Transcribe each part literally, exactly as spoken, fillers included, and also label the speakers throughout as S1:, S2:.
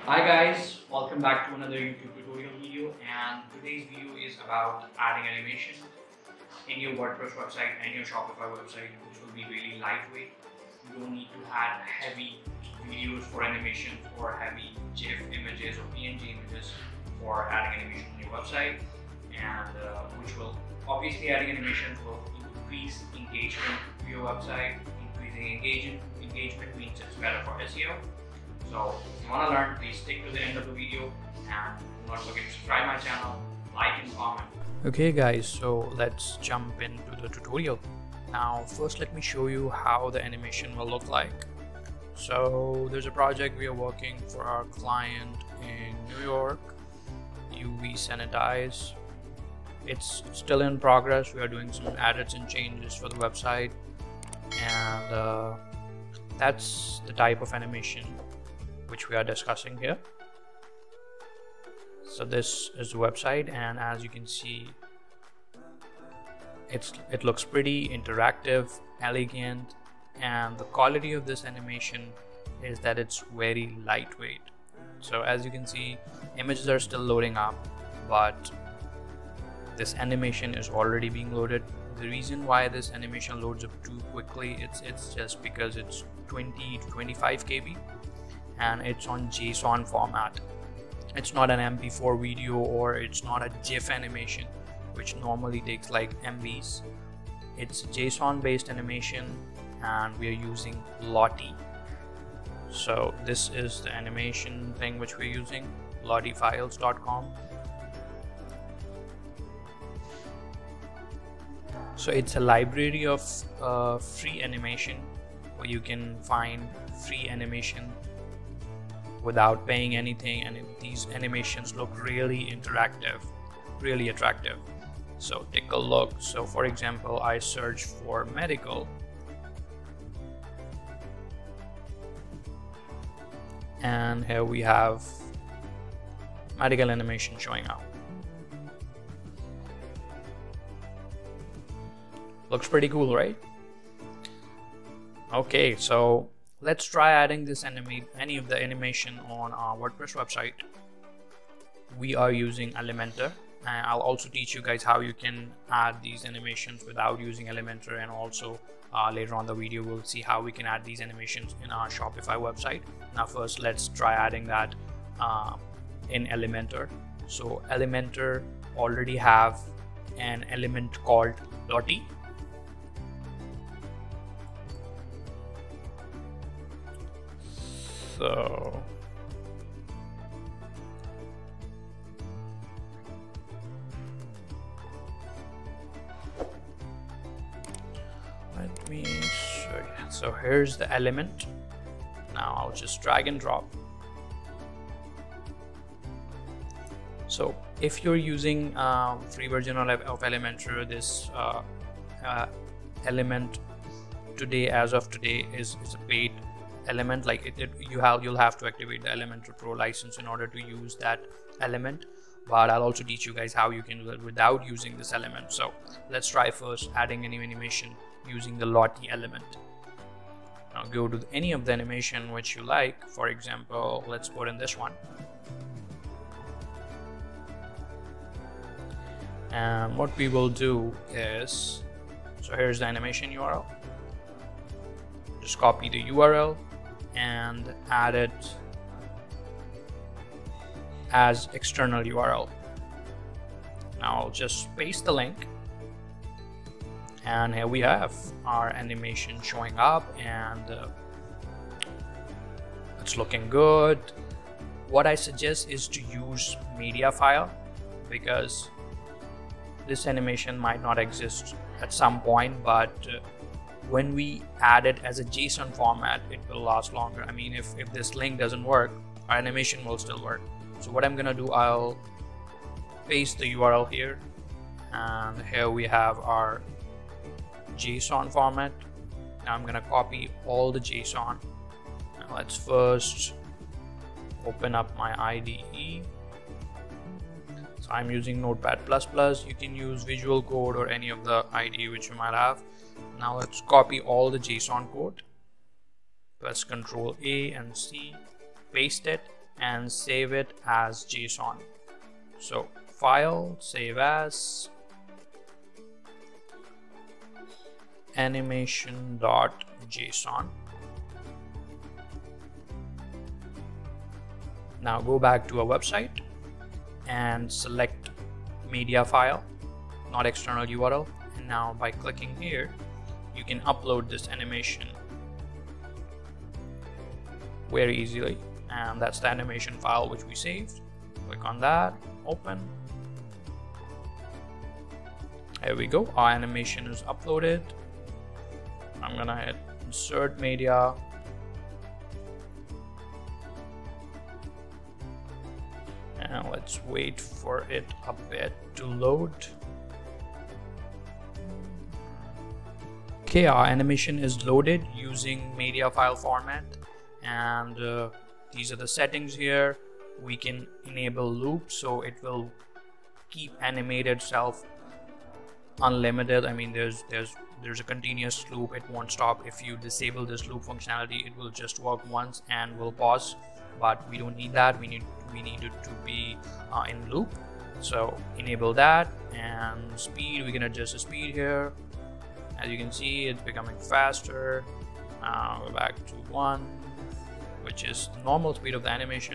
S1: Hi guys, welcome back to another YouTube tutorial video, and today's video is about adding animation in your WordPress website and your Shopify website, which will be really lightweight. You don't need to add heavy videos for animations or heavy GIF images or P N G images for adding animation on your website, and uh, which will obviously adding animations will increase engagement to your website. Increasing engagement engagement means it's better for S E O. So if you want to learn, please stick to the end of the video and do not forget to subscribe my channel, like and comment. Okay guys, so let's jump into the tutorial. Now first let me show you how the animation will look like. So there's a project we are working for our client in New York, U V Sanitize. It's still in progress. We are doing some edits and changes for the website, and uh, that's the type of animation which we are discussing here. So this is the website, and as you can see, it's it looks pretty interactive, elegant, and the quality of this animation is that it's very lightweight. So as you can see, images are still loading up, but this animation is already being loaded. The reason why this animation loads up too quickly, it's it's just because it's twenty to twenty-five K B and it's on JSON format. It's not an M P four video, or it's not a GIF animation, which normally takes like M Bs. It's JSON based animation, and we are using Lottie. So this is the animation thing which we're using, lottie files dot com. So it's a library of uh, free animation where you can find free animation without paying anything, and these animations look really interactive, really attractive. So take a look. So for example, I search for medical, and here we have medical animation showing up. Looks pretty cool, right? Okay, so let's try adding this anime, any of the animation on our WordPress website. We are using Elementor, and I'll also teach you guys how you can add these animations without using Elementor, and also uh, later on the video we'll see how we can add these animations in our Shopify website. Now first let's try adding that uh, in Elementor. So Elementor already have an element called Lottie. So let me show you. So here's the element. Now I'll just drag and drop. So if you're using um, free version of Elementor, this uh, uh, element today, as of today, is, is a paid element. Like it, it you have you'll have to activate the Elementor Pro license in order to use that element, but I'll also teach you guys how you can do that without using this element. So let's try first adding any animation using the Lottie element. Now go to any of the animation which you like. For example, let's put in this one, and what we will do is, so here's the animation U R L. Just copy the U R L and add it as external U R L. Now I'll just paste the link, and here we have our animation showing up, and uh, it's looking good. What I suggest is to use media file, because this animation might not exist at some point, but uh, when we add it as a JSON format, it will last longer. I mean, if, if this link doesn't work, our animation will still work. So what I'm gonna do, I'll paste the U R L here, and here we have our JSON format. Now I'm gonna copy all the JSON. Now let's first open up my I D E. So I'm using Notepad plus plus. You can use Visual Code or any of the I D E which you might have. Now let's copy all the JSON code. Press Control A and C, paste it,
S2: and save it as JSON. So file, save as, animation.json. Now go back to our website and select media file, not external U R L. And now by clicking here, you can upload this animation very easily. And that's the animation file which we saved. Click on that, open. There we go, our animation is uploaded. I'm gonna hit insert media. And let's wait for it a bit to load. Okay, our animation is loaded using media file format, and uh, these are the settings here. We can enable loop, so it will keep animate itself unlimited. I mean, there's there's there's a continuous loop, it won't stop. If you disable this loop functionality, it will just work once and will pause, but we don't need that. We need we need it to be uh, in loop, so enable that. And speed, we can adjust the speed here. As you can see, it's becoming faster. Now we're back to one, which is the normal speed of the animation,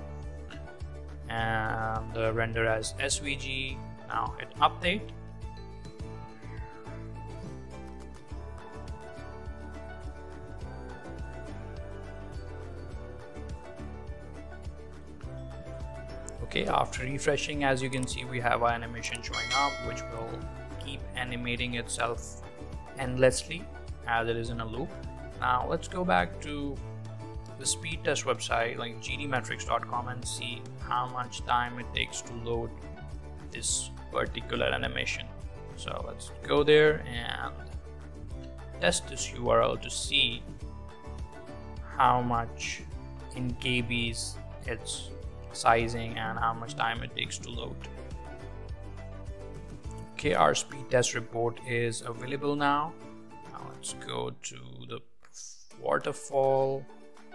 S2: and uh, render as S V G. Now hit update. Okay, after refreshing, as you can see, we have our animation showing up, which will keep animating itself endlessly as it is in a loop. Now let's go back to the speed test website like G T metrix dot com and see how much time it takes to load this particular animation. So let's go there and test this U R L to see how much in K Bs it's sizing and how much time it takes to load. Okay, our speed test report is available now. Now let's go to the waterfall.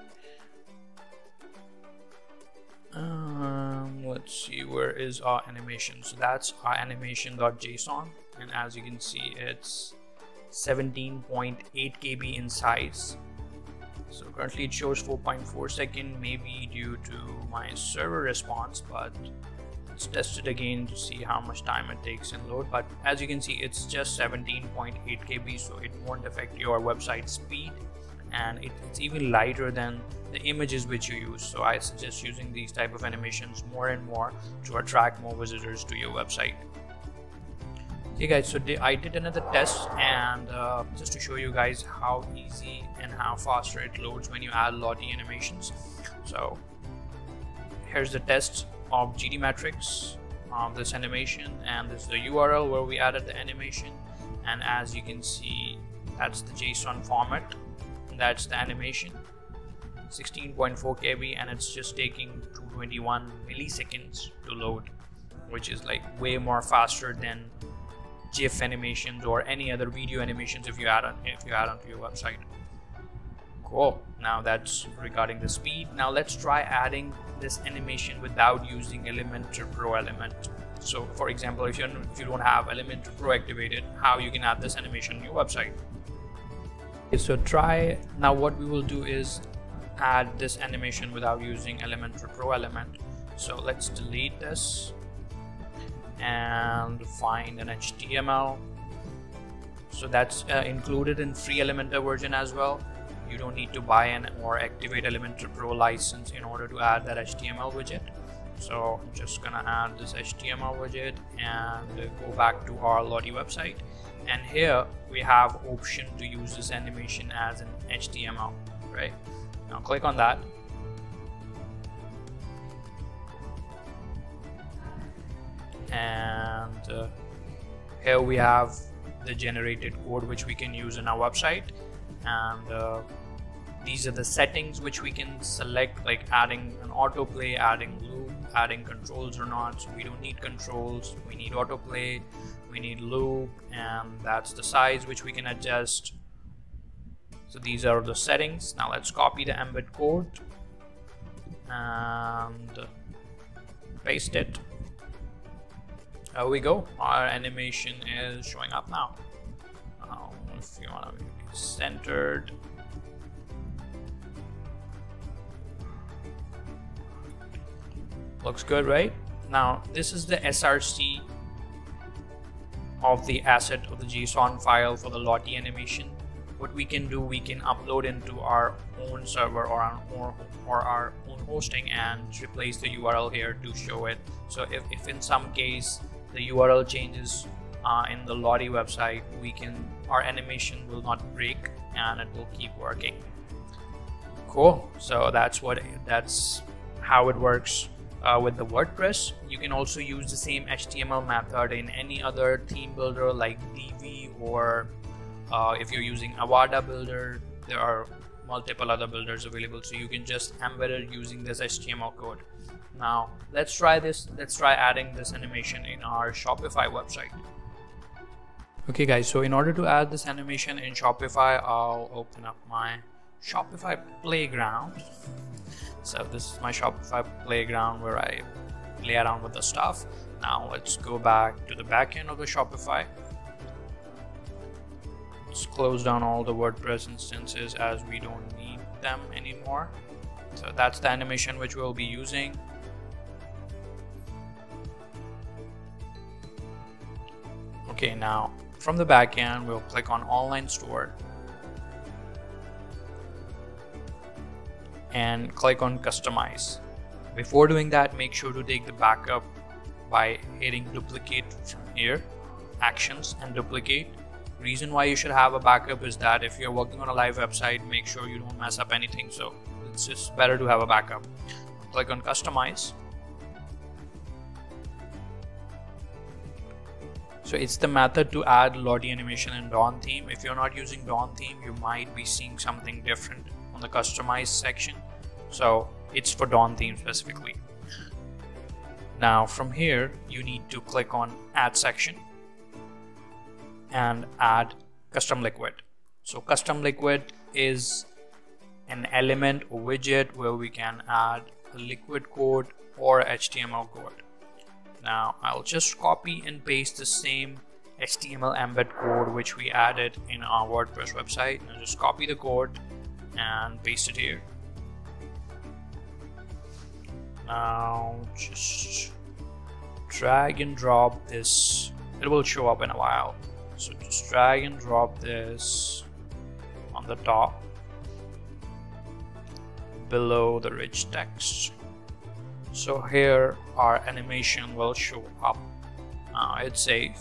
S2: Um, let's see, where is our animation? So that's our animation.json, and as you can see, it's seventeen point eight K B in size. So currently it shows four point four seconds, maybe due to my server response, but let's test it again to see how much time it takes in load. But as you can see, it's just seventeen point eight K B, so it won't affect your website speed, and it, it's even lighter than the images which you use. So I suggest using these type of animations more and more to attract more visitors to your website. Okay guys, so I did another test, and uh, just to show you guys how easy and how faster it loads when you add Lottie animations. So here's the test of GTmetrix of this animation, and this is the U R L where we added the animation. And as you can see, that's the JSON format, and that's the animation, sixteen point four K B, and it's just taking two hundred twenty-one milliseconds to load, which is like way more faster than GIF animations or any other video animations if you add on if you add onto your website. Cool. Now that's regarding the speed. Now let's try adding this animation without using Elementor Pro element. So for example, if you if you don't have Elementor Pro activated, how you can add this animation on your website? Okay, so try now. What we will do is add this animation without using Elementor Pro element. So let's delete this and find an H T M L. So that's uh, included in free Elementor version as well. You don't need to buy an or activate Elementor Pro license in order to add that H T M L widget. So I'm just gonna add this H T M L widget and go back to our Lottie website, and here we have option to use this animation as an H T M L. Right, now click on that. And uh, here we have the generated code which we can use in our website, and uh, these are the settings which we can select, like adding an autoplay, adding loop, adding controls or not. So we don't need controls, we need autoplay, we need loop, and that's the size which we can adjust. So these are the settings. Now let's copy the embed code and paste it. There we go. Our animation is showing up now. Now if you want to make it centered, looks good, right? Now this is the S R C of the asset of the JSON file for the Lottie animation. What we can do, we can upload into our own server or our own, or our own hosting and replace the U R L here to show it. So if, if in some case the U R L changes uh, in the Lottie website, we can, our animation will not break and it will keep working. Cool. So that's what that's how it works uh, with the WordPress. You can also use the same H T M L method in any other theme builder like Divi, or uh, if you're using Avada builder, there are multiple other builders available, so you can just embed it using this H T M L code. Now let's try this. Let's try adding this animation in our Shopify website. Okay guys, so in order to add this animation in Shopify, I'll open up my Shopify playground. So this is my Shopify playground where I play around with the stuff. Now let's go back to the back end of the Shopify. Let's close down all the WordPress instances as we don't need them anymore. So that's the animation which we'll be using. Okay, now from the back end, we'll click on online store and click on customize. Before doing that, make sure to take the backup by hitting duplicate from here, actions and duplicate. Reason why you should have a backup is that if you're working on a live website, make sure you don't mess up anything. So it's just better to have a backup. Click on customize. So it's the method to add Lottie animation in Dawn theme. If you're not using Dawn theme, you might be seeing something different on the customize section. So it's for Dawn theme specifically. Now from here, you need to click on add section and add custom liquid. So custom liquid is an element or widget where we can add a liquid code or H T M L code. Now I'll just copy and paste the same H T M L embed code which we added in our WordPress website. Now just copy the code and paste it here. Now just drag and drop this. It will show up in a while. So just drag and drop this on the top below the rich text. So here our animation will show up. Uh, it's safe,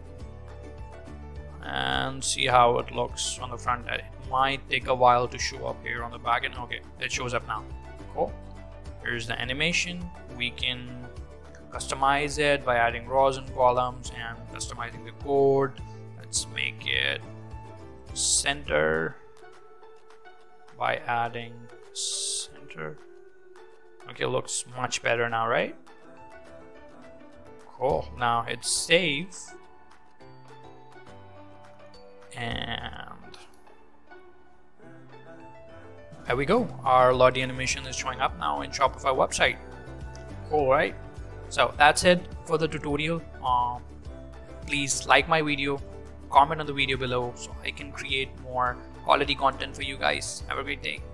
S2: and see how it looks on the front end. It might take a while to show up here on the back end. Okay, it shows up now. Cool. Here's the animation. We can customize it by adding rows and columns and customizing the code. Let's make it center by adding center. Okay, looks much better now, right? Cool. Now hit save, and there we go. Our Lottie animation is showing up now in Shopify website. Cool, right? So that's it for the tutorial. Um, please like my video, comment on the video below so I can create more quality content for you guys. Have a great day.